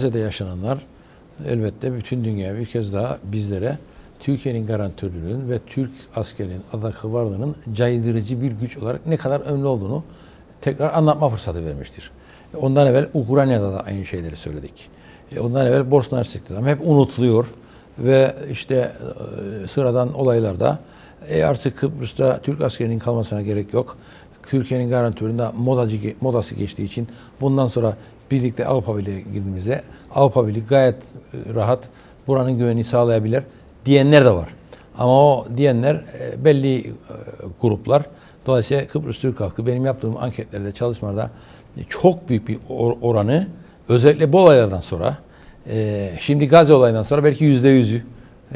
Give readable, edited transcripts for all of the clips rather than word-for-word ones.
Gazze'de yaşananlar elbette bütün dünya bir kez daha bizlere Türkiye'nin garantörlüğünün ve Türk askerinin adaki varlığının caydırıcı bir güç olarak ne kadar önemli olduğunu tekrar anlatma fırsatı vermiştir. Ondan evvel Ukrayna'da da aynı şeyleri söyledik. Ondan evvel Bosna Hersek'te de hep unutuluyor ve işte sıradan olaylarda artık Kıbrıs'ta Türk askerinin kalmasına gerek yok. Türkiye'nin garantöründe modası geçtiği için bundan sonra birlikte Avrupa Birliği'ne girdiğimizde Avrupa Birliği gayet rahat buranın güvenliğini sağlayabilir diyenler de var. Ama o diyenler belli gruplar. Dolayısıyla Kıbrıs Türk halkı benim yaptığım anketlerde, çalışmalarda çok büyük bir oranı özellikle bu olaylardan sonra şimdi Gazze olayından sonra belki %100'ü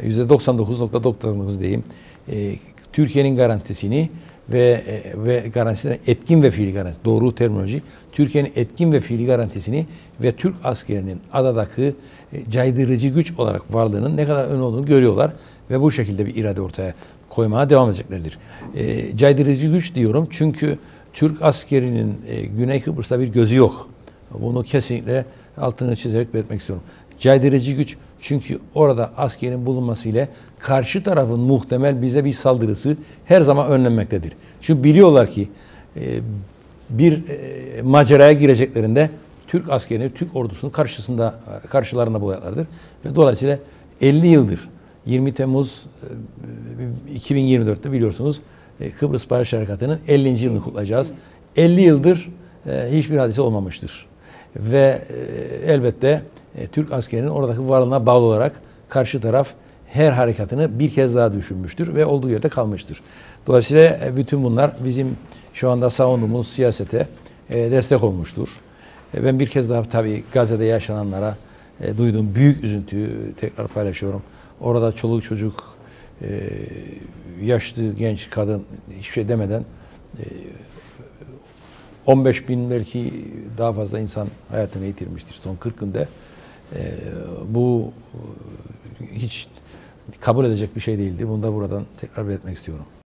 %99.99 diyeyim Türkiye'nin garantisini ve garantisini etkin ve fiili garanti doğru terminoloji Türkiye'nin etkin ve fiili garantisini ve Türk askerinin adadaki caydırıcı güç olarak varlığının ne kadar önemli olduğunu görüyorlar ve bu şekilde bir irade ortaya koymaya devam edeceklerdir. Caydırıcı güç diyorum çünkü Türk askerinin Güney Kıbrıs'ta bir gözü yok. Bunu kesinlikle altını çizerek belirtmek istiyorum. Caydırıcı güç çünkü orada askerin bulunmasıyla karşı tarafın muhtemel bize bir saldırısı her zaman önlenmektedir. Çünkü biliyorlar ki bir maceraya gireceklerinde Türk askerini, Türk ordusunun karşılarında bulacaklardır. Ve dolayısıyla 50 yıldır 20 Temmuz 2024'te biliyorsunuz Kıbrıs Barış Harekatı'nın 50. yılını kutlayacağız. 50 yıldır hiçbir hadise olmamıştır. Ve elbette Türk askerinin oradaki varlığına bağlı olarak karşı taraf her harekatını bir kez daha düşünmüştür ve olduğu yerde kalmıştır. Dolayısıyla bütün bunlar bizim şu anda savunduğumuz siyasete destek olmuştur. Ben bir kez daha tabii Gazze'de yaşananlara duyduğum büyük üzüntüyü tekrar paylaşıyorum. Orada çoluk çocuk, yaşlı, genç, kadın hiçbir şey demeden 15 bin belki daha fazla insan hayatını yitirmiştir son 40 günde. Bu hiç kabul edecek bir şey değildi. Bunu da buradan tekrar belirtmek istiyorum.